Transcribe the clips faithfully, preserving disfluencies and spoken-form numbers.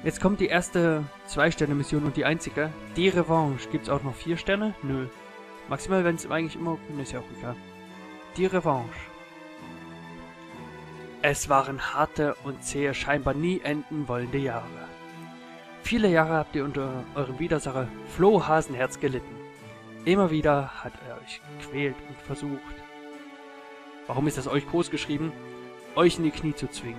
Jetzt kommt die erste Zwei-Sterne-Mission und die einzige. Die Revanche. Gibt es auch noch vier Sterne? Nö. Maximal, wenn es eigentlich immer... Ist ja auch egal. Die Revanche. Es waren harte und zähe, scheinbar nie enden wollende Jahre. Viele Jahre habt ihr unter eurem Widersacher Flo Hasenherz gelitten. Immer wieder hat er euch gequält und versucht. Warum ist das euch groß geschrieben? Euch in die Knie zu zwingen.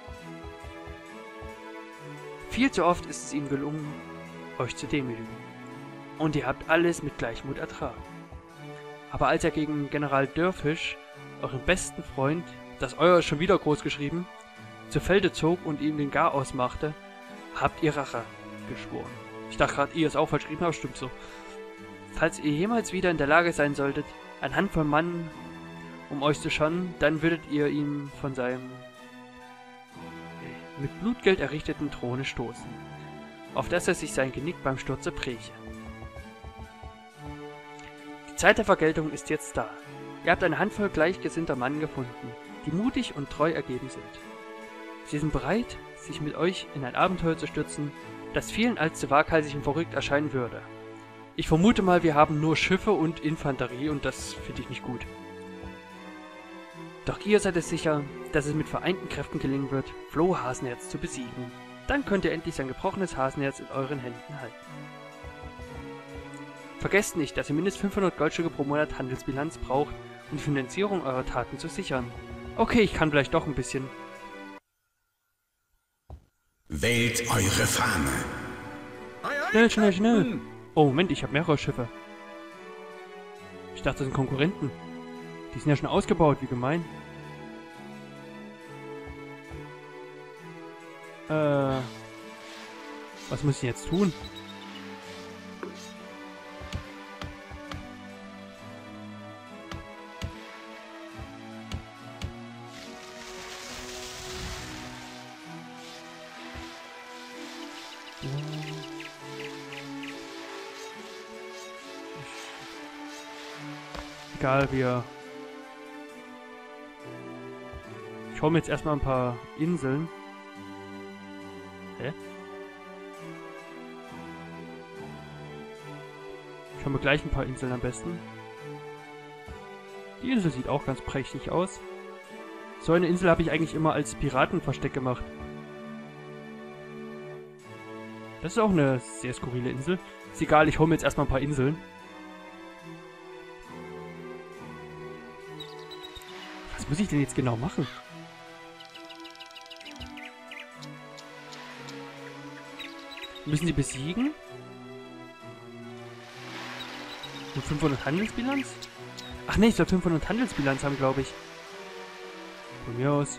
Viel zu oft ist es ihm gelungen, euch zu demütigen. Und ihr habt alles mit Gleichmut ertragen. Aber als er gegen General Dörfisch, euren besten Freund, das euer ist schon wieder groß geschrieben, zu Felde zog und ihm den Garaus machte, habt ihr Rache geschworen. Ich dachte gerade, ihr ist auch falsch geschrieben, aber stimmt so. Falls ihr jemals wieder in der Lage sein solltet, eine Handvoll Mann um euch zu scharen, dann würdet ihr ihm von seinem mit Blutgeld errichteten Throne stoßen, auf dass er sich sein Genick beim Sturze bräche. Die Zeit der Vergeltung ist jetzt da. Ihr habt eine Handvoll gleichgesinnter Mann gefunden, die mutig und treu ergeben sind. Sie sind bereit, sich mit euch in ein Abenteuer zu stürzen, das vielen als zu waghalsig und verrückt erscheinen würde. Ich vermute mal, wir haben nur Schiffe und Infanterie und das finde ich nicht gut. Doch ihr seid es sicher, dass es mit vereinten Kräften gelingen wird, Flo Hasenherz zu besiegen. Dann könnt ihr endlich sein gebrochenes Hasenherz in euren Händen halten. Vergesst nicht, dass ihr mindestens fünfhundert Goldstücke pro Monat Handelsbilanz braucht, um die Finanzierung eurer Taten zu sichern. Okay, ich kann vielleicht doch ein bisschen. Wählt eure Fahne. Schnell, schnell, schnell. Oh, Moment, ich habe mehrere Schiffe. Ich dachte, das sind Konkurrenten. Die sind ja schon ausgebaut, wie gemein. Äh. Was muss ich jetzt tun? Egal, wir... Ich hole mir jetzt erstmal ein paar Inseln. Hä? Ich hole mir gleich ein paar Inseln am besten. Die Insel sieht auch ganz prächtig aus. So eine Insel habe ich eigentlich immer als Piratenversteck gemacht. Das ist auch eine sehr skurrile Insel. Ist egal, ich hole mir jetzt erstmal ein paar Inseln. Was muss ich denn jetzt genau machen? Müssen sie besiegen? Und fünfhundert Handelsbilanz? Ach nee, ich soll fünfhundert Handelsbilanz haben, glaube ich. Von mir aus.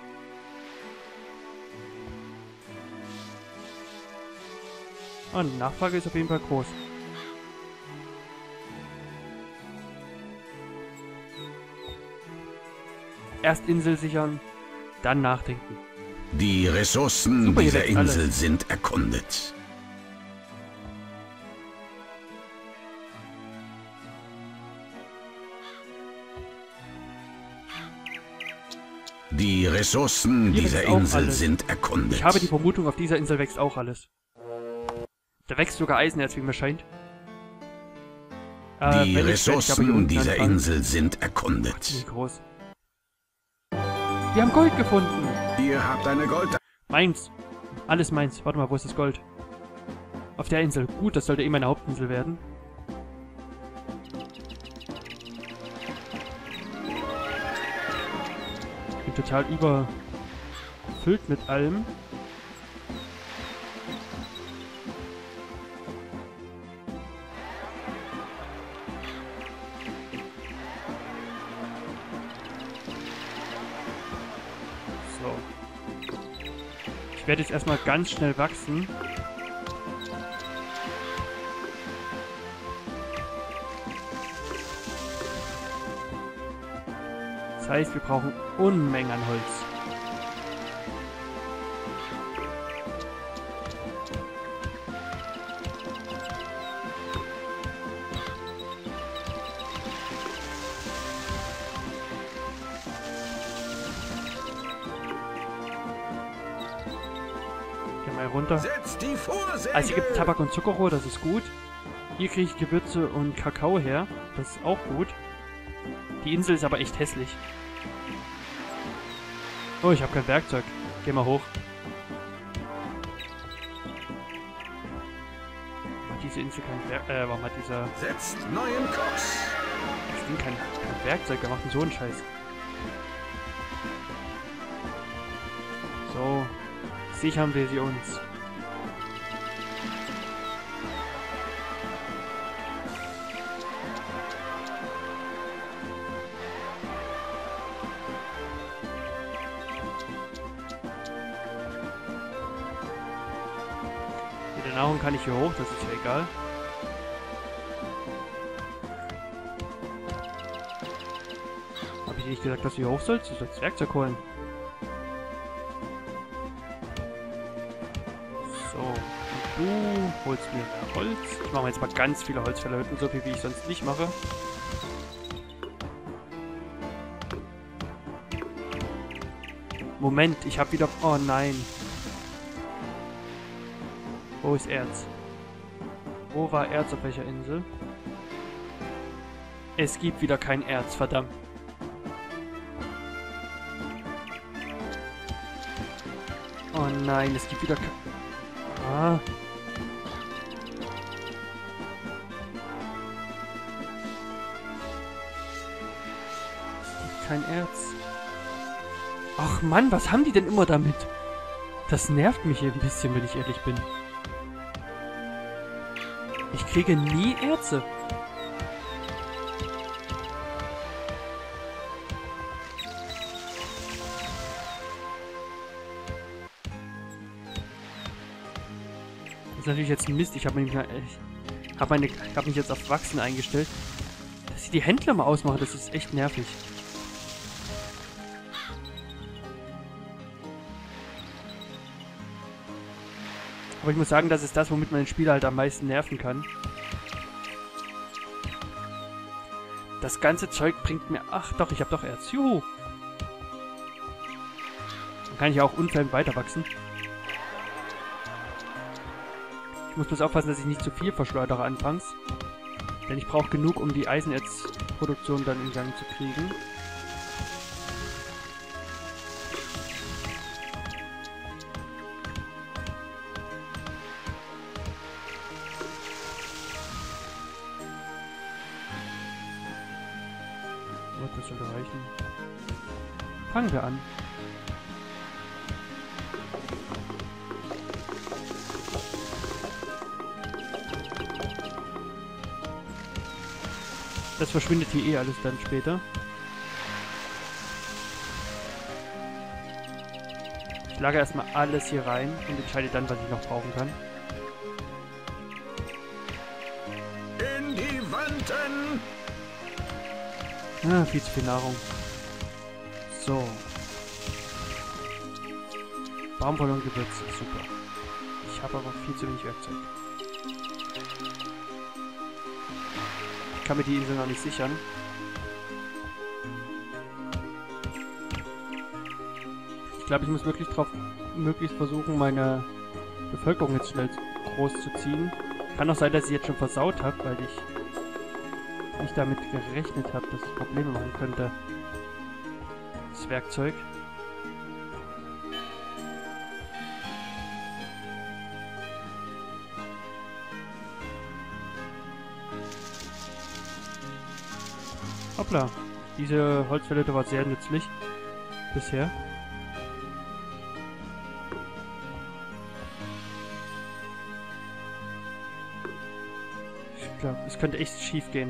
Oh, die Nachfrage ist auf jeden Fall groß. Erst Insel sichern, dann nachdenken. Die Ressourcen Super, dieser Insel alles. sind erkundet. Die Ressourcen Hier dieser wächst auch Insel alles. sind erkundet. Ich habe die Vermutung, auf dieser Insel wächst auch alles. Da wächst sogar Eisenerz, wie mir scheint. Äh, Die wenn nicht, werde ich aber hier Ressourcen unten dieser anfangen. Insel sind Gott, erkundet. wie groß. Wir haben Gold gefunden. Ihr habt eine Gold... Meins. Alles meins. Warte mal, wo ist das Gold? Auf der Insel. Gut, das sollte eh meine Hauptinsel werden. Ich bin total überfüllt mit allem. So. Ich werde jetzt erstmal ganz schnell wachsen. Das heißt, wir brauchen Unmengen an Holz. Mal runter. Setz die Vorsegel. Also hier gibt es Tabak und Zuckerrohr, das ist gut. Hier kriege ich Gewürze und Kakao her. Das ist auch gut. Die Insel ist aber echt hässlich. Oh, ich habe kein Werkzeug. Geh mal hoch. Hat diese Insel kein Werkzeug? Äh, warum hat dieser... Setzt neuen Kurs. Das Ding kein, kein Werkzeug, der macht denn so einen Scheiß. So. Sichern wir sie uns. Mit der Nahrung kann ich hier hoch, das ist ja egal. Habe ich dir nicht gesagt, dass du hier hoch sollst? Du sollst Werkzeug holen. So, und du holst mir mehr Holz. Ich mache jetzt mal ganz viele Holzfällerhütten, so viel wie ich sonst nicht mache. Moment, ich habe wieder... Oh nein. Wo ist Erz? Wo war Erz auf welcher Insel? Es gibt wieder kein Erz, verdammt. Oh nein, es gibt wieder kein... Ah. Es gibt kein Erz. Ach Mann, was haben die denn immer damit? Das nervt mich hier ein bisschen, wenn ich ehrlich bin. Ich kriege nie Erze. Das ist natürlich jetzt ein Mist. Ich habe mich, hab meine, hab mich jetzt auf Wachsen eingestellt. Dass sie die Händler mal ausmachen, das ist echt nervig. Aber ich muss sagen, das ist das, womit man den Spieler halt am meisten nerven kann. Das ganze Zeug bringt mir... Ach doch, ich habe doch Erz. Juhu! Dann kann ich auch unfällig weiter wachsen. Ich muss bloß aufpassen, dass ich nicht zu viel verschleudere anfangs. Denn ich brauche genug, um die Eisenerzproduktion dann in Gang zu kriegen. Das sollte reichen. Fangen wir an. Das verschwindet hier eh alles dann später. Ich lagere erstmal alles hier rein und entscheide dann, was ich noch brauchen kann. In die Wanten. Ah, viel zu viel Nahrung. So. Baumwolle und Gewürze, super. Ich habe aber viel zu wenig Werkzeug. Ich kann mir die Insel noch nicht sichern. Ich glaube, ich muss wirklich drauf, möglichst versuchen, meine Bevölkerung jetzt schnell groß zu ziehen. Kann auch sein, dass ich jetzt schon versaut habe, weil ich nicht damit gerechnet habe, dass es Probleme machen könnte. Das Werkzeug. Hoppla. Diese Holzfällete war sehr nützlich. Bisher. Ich glaube, es könnte echt schief gehen.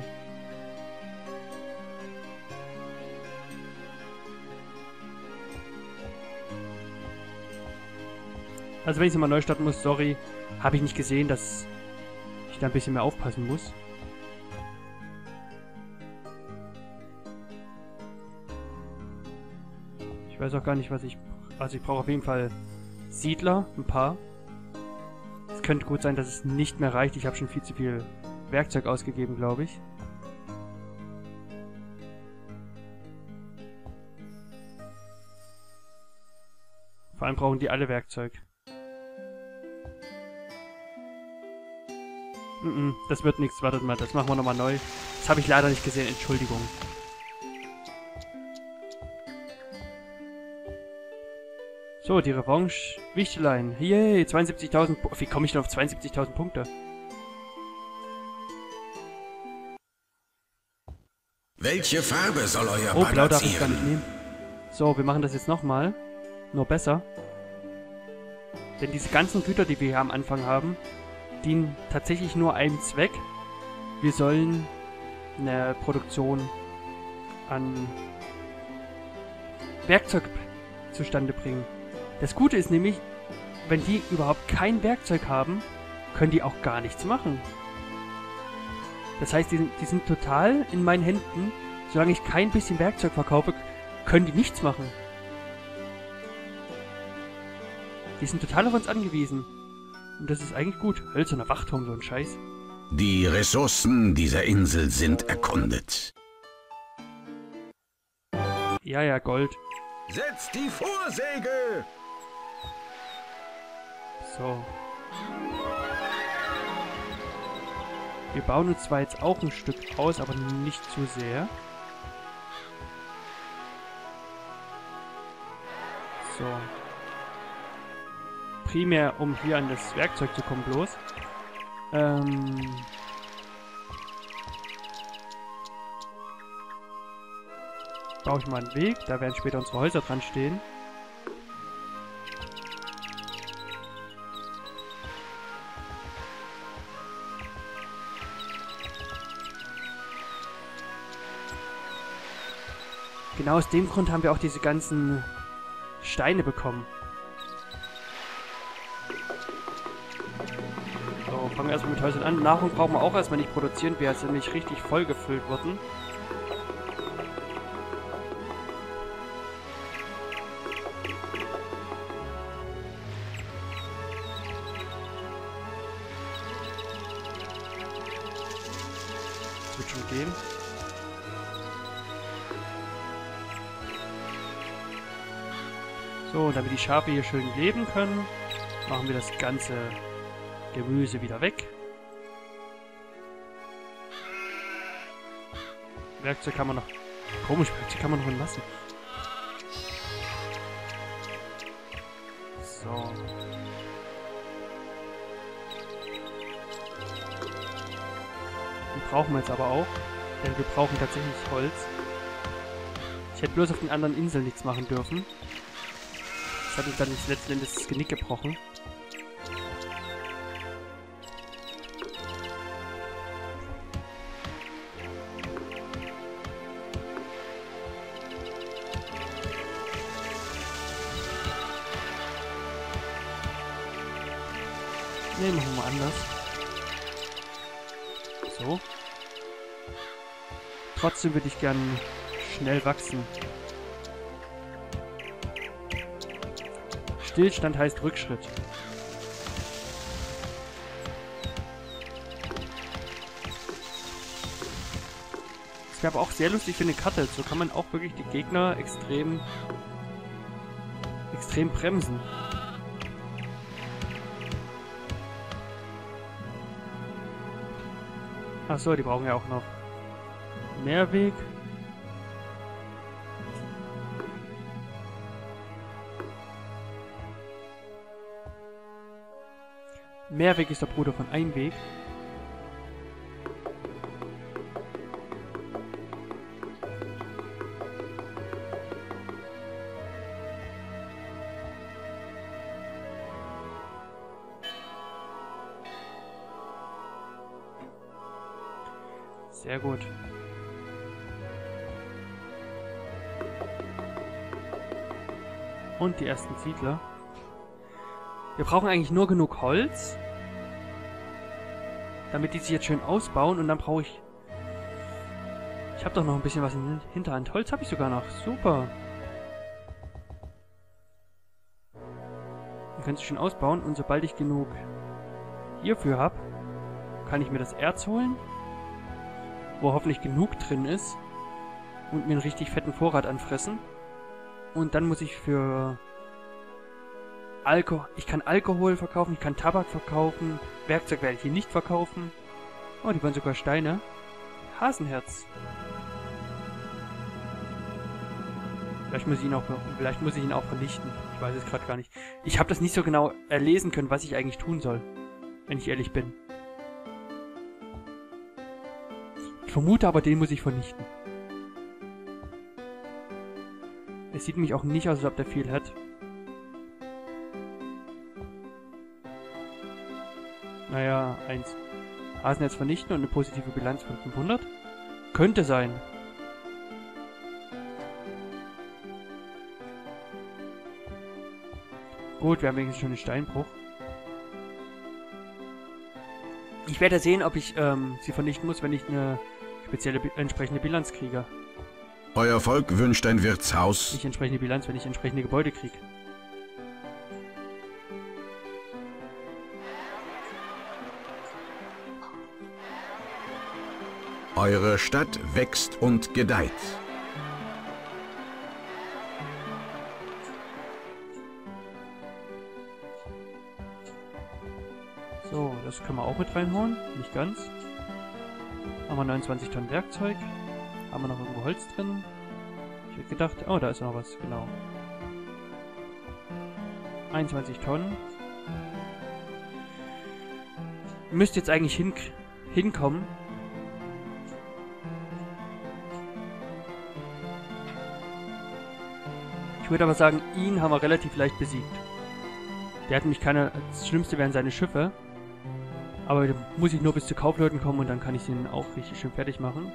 Also wenn ich mal neu starten muss, sorry, habe ich nicht gesehen, dass ich da ein bisschen mehr aufpassen muss. Ich weiß auch gar nicht, was ich... Also ich brauche auf jeden Fall Siedler, ein paar. Es könnte gut sein, dass es nicht mehr reicht. Ich habe schon viel zu viel Werkzeug ausgegeben, glaube ich. Vor allem brauchen die alle Werkzeug. Mm-mm, das wird nichts. Wartet mal, das machen wir nochmal neu. Das habe ich leider nicht gesehen. Entschuldigung. So, die Revanche. Wichtelein. Yay, zweiundsiebzigtausend. Wie komme ich denn auf zweiundsiebzigtausend Punkte? Welche Farbe soll euer Oh, blau darf ich Balazieren? gar nicht nehmen. So, wir machen das jetzt nochmal. Nur besser. Denn diese ganzen Güter, die wir hier am Anfang haben, dienen tatsächlich nur einem Zweck. Wir sollen eine Produktion an Werkzeug zustande bringen. Das Gute ist nämlich, wenn die überhaupt kein Werkzeug haben, können die auch gar nichts machen. Das heißt, die, die sind total in meinen Händen. Solange ich kein bisschen Werkzeug verkaufe, können die nichts machen. Die sind total auf uns angewiesen. Und das ist eigentlich gut. Hölzerner Wachturm, so ein Scheiß. Die Ressourcen dieser Insel sind erkundet. Ja, ja, Gold. Setzt die Vorsäge! So. Wir bauen uns zwar jetzt auch ein Stück aus, aber nicht zu sehr. So. Primär, um hier an das Werkzeug zu kommen bloß. Ähm... Baue ich mal einen Weg, da werden später unsere Häuser dran stehen. Genau aus dem Grund haben wir auch diese ganzen Steine bekommen. So, fangen wir erstmal mit Häusern an. Nahrung brauchen wir auch erstmal nicht produzieren, wir sind nämlich richtig voll gefüllt wurden. Wird schon gehen. So, damit die Schafe hier schön leben können, machen wir das ganze Gemüse wieder weg. Werkzeug kann man noch... Komisch, Werkzeug kann man noch lassen. So. Die brauchen wir jetzt aber auch, denn wir brauchen tatsächlich Holz. Ich hätte bloß auf den anderen Inseln nichts machen dürfen. Das hat uns dann nicht letzten Endes das Genick gebrochen. Ne, machen wir mal anders. So. Trotzdem würde ich gern schnell wachsen. Stillstand heißt Rückschritt. Das wäre aber auch sehr lustig für eine Karte. So kann man auch wirklich die Gegner extrem extrem bremsen. Achso, die brauchen ja auch noch Mehrweg. Mehrweg ist der Bruder von Einweg. Sehr gut. Und die ersten Siedler. Wir brauchen eigentlich nur genug Holz, damit die sich jetzt schön ausbauen. Und dann brauche ich... Ich habe doch noch ein bisschen was in der Hinterhand. Holz habe ich sogar noch. Super. Dann können sie schön ausbauen. Und sobald ich genug hierfür habe, kann ich mir das Erz holen, wo hoffentlich genug drin ist, und mir einen richtig fetten Vorrat anfressen. Und dann muss ich für Alkohol... Ich kann Alkohol verkaufen, ich kann Tabak verkaufen, Werkzeug werde ich hier nicht verkaufen. Oh, die waren sogar Steine. Hasenherz. Vielleicht muss ich ihn auch, vielleicht muss ich ihn auch vernichten. Ich weiß es gerade gar nicht. Ich habe das nicht so genau erlesen können, was ich eigentlich tun soll. Wenn ich ehrlich bin. Ich vermute aber, den muss ich vernichten. Es sieht nämlich auch nicht aus, als ob der viel hat. Naja, eins. Hasenherz vernichten und eine positive Bilanz von fünfhundert. Könnte sein. Gut, wir haben wenigstens schon einen Steinbruch. Ich werde sehen, ob ich ähm, sie vernichten muss, wenn ich eine spezielle entsprechende Bilanz kriege. Euer Volk wünscht ein Wirtshaus. Nicht entsprechende Bilanz, wenn ich entsprechende Gebäude kriege. Eure Stadt wächst und gedeiht. So, das können wir auch mit reinhauen. Nicht ganz. Haben wir neunundzwanzig Tonnen Werkzeug. Haben wir noch irgendwo Holz drin? Ich hätte gedacht... Oh, da ist noch was, genau. einundzwanzig Tonnen. Müsste jetzt eigentlich hin hinkommen. Ich würde aber sagen, ihn haben wir relativ leicht besiegt. Der hat nämlich keine... Das Schlimmste wären seine Schiffe. Aber da muss ich nur bis zu Kaufleuten kommen und dann kann ich den auch richtig schön fertig machen.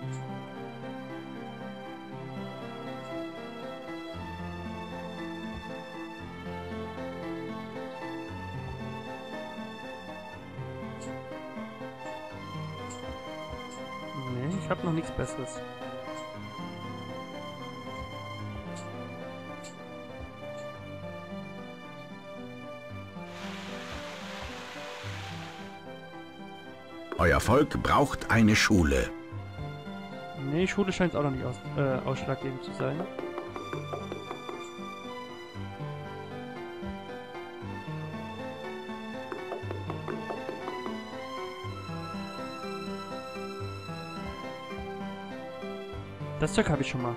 Nee, ich habe noch nichts Besseres. Euer Volk braucht eine Schule. Nee, Schule scheint auch noch nicht aus, äh, ausschlaggebend zu sein. Das Zeug habe ich schon mal.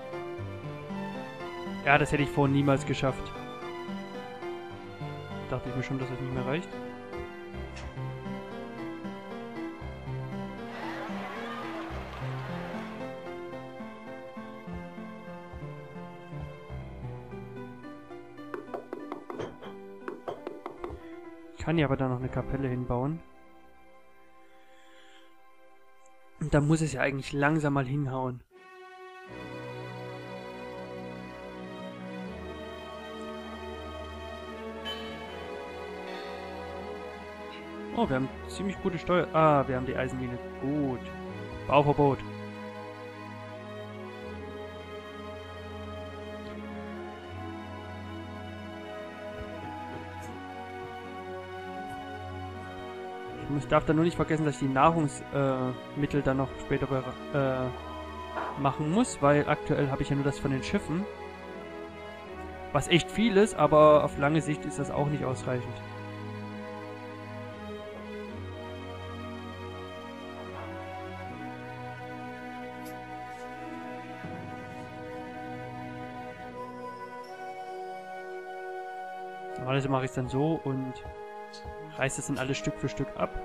Ja, das hätte ich vorhin niemals geschafft. Dachte ich mir schon, dass das nicht mehr reicht. Ich kann ja aber da noch eine Kapelle hinbauen. Und da muss es ja eigentlich langsam mal hinhauen. Oh, wir haben ziemlich gute Steuer... Ah, wir haben die Eisenmine. Gut. Bauverbot. Ich darf da nur nicht vergessen, dass ich die Nahrungsmittel äh, dann noch später äh, machen muss, weil aktuell habe ich ja nur das von den Schiffen. Was echt viel ist, aber auf lange Sicht ist das auch nicht ausreichend. Normalerweise mache ich es dann so und reiße es dann alles Stück für Stück ab.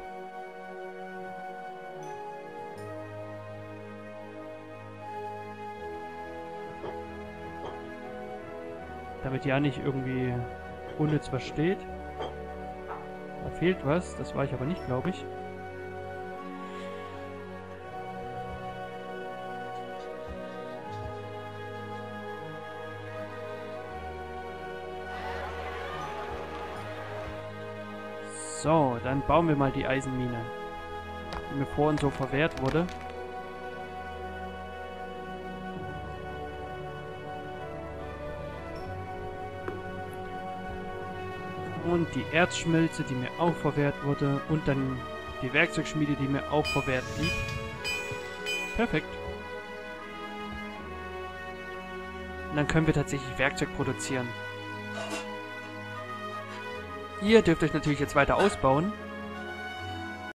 Damit ja nicht irgendwie unnütz was steht. Da fehlt was, das war ich aber nicht, glaube ich. So, dann bauen wir mal die Eisenmine, die mir vorhin so verwehrt wurde. Und die Erzschmelze, die mir auch verwehrt wurde. Und dann die Werkzeugschmiede, die mir auch verwehrt blieb. Perfekt. Und dann können wir tatsächlich Werkzeug produzieren. Ihr dürft euch natürlich jetzt weiter ausbauen.